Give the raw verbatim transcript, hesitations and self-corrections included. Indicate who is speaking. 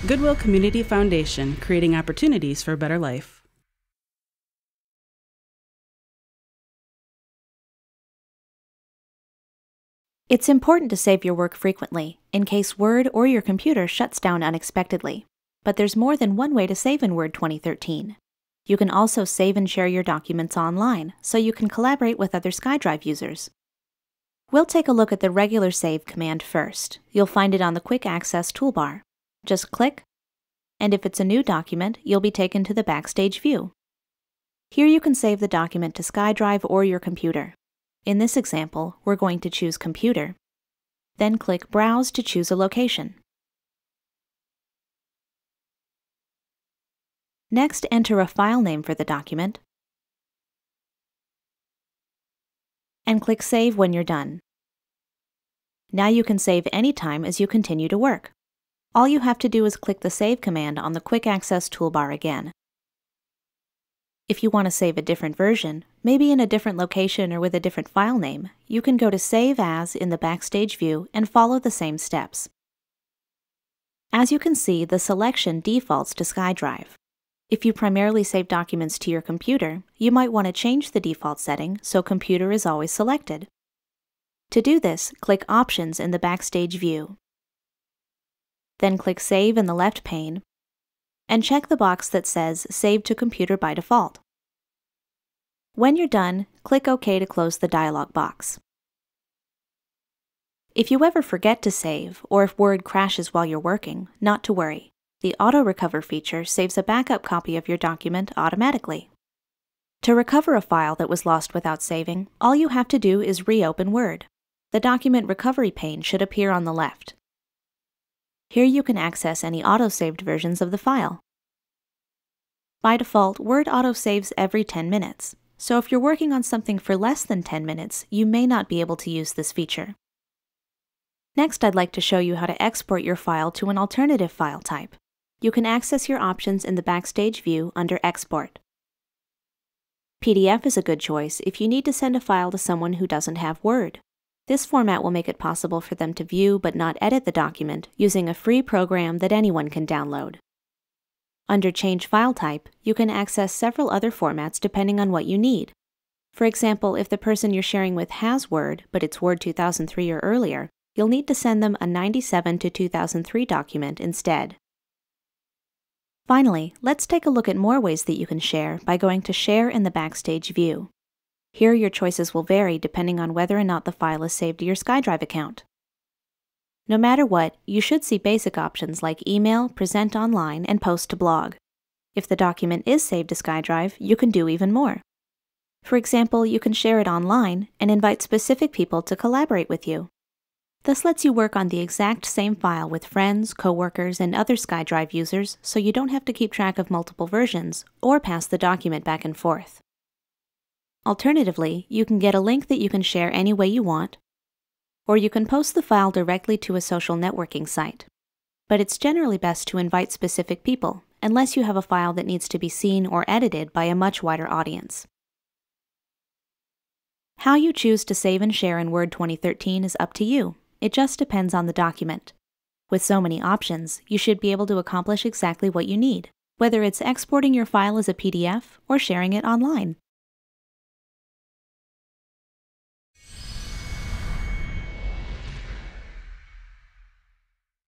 Speaker 1: Goodwill Community Foundation, creating opportunities for a better life.
Speaker 2: It's important to save your work frequently, in case Word or your computer shuts down unexpectedly. But there's more than one way to save in Word twenty thirteen. You can also save and share your documents online, so you can collaborate with other SkyDrive users. We'll take a look at the regular save command first. You'll find it on the Quick Access toolbar. Just click, and if it's a new document, you'll be taken to the Backstage view. Here you can save the document to SkyDrive or your computer. In this example, we're going to choose Computer. Then click Browse to choose a location. Next, enter a file name for the document, and click Save when you're done. Now you can save anytime as you continue to work. All you have to do is click the Save command on the Quick Access toolbar again. If you want to save a different version, maybe in a different location or with a different file name, you can go to Save As in the Backstage view and follow the same steps. As you can see, the selection defaults to SkyDrive. If you primarily save documents to your computer, you might want to change the default setting so Computer is always selected. To do this, click Options in the Backstage view. Then click Save in the left pane, and check the box that says Save to Computer by default. When you're done, click OK to close the dialog box. If you ever forget to save, or if Word crashes while you're working, not to worry. The AutoRecover feature saves a backup copy of your document automatically. To recover a file that was lost without saving, all you have to do is reopen Word. The document recovery pane should appear on the left. Here you can access any auto-saved versions of the file. By default, Word autosaves every ten minutes, so if you're working on something for less than ten minutes, you may not be able to use this feature. Next, I'd like to show you how to export your file to an alternative file type. You can access your options in the Backstage view under Export. P D F is a good choice if you need to send a file to someone who doesn't have Word. This format will make it possible for them to view but not edit the document using a free program that anyone can download. Under Change File Type, you can access several other formats depending on what you need. For example, if the person you're sharing with has Word, but it's Word two thousand three or earlier, you'll need to send them a ninety-seven to two thousand three document instead. Finally, let's take a look at more ways that you can share by going to Share in the Backstage view. Here your choices will vary depending on whether or not the file is saved to your SkyDrive account. No matter what, you should see basic options like Email, Present Online, and Post to Blog. If the document is saved to SkyDrive, you can do even more. For example, you can share it online and invite specific people to collaborate with you. This lets you work on the exact same file with friends, coworkers, and other SkyDrive users so you don't have to keep track of multiple versions or pass the document back and forth. Alternatively, you can get a link that you can share any way you want, or you can post the file directly to a social networking site. But it's generally best to invite specific people, unless you have a file that needs to be seen or edited by a much wider audience. How you choose to save and share in Word twenty thirteen is up to you. It just depends on the document. With so many options, you should be able to accomplish exactly what you need, whether it's exporting your file as a P D F or sharing it online.